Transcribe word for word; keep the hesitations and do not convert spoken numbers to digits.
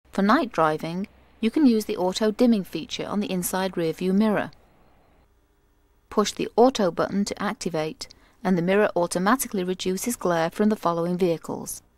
For night driving, you can use the auto dimming feature on the inside rear view mirror. Push the auto button to activate, and the mirror automatically reduces glare from the following vehicles: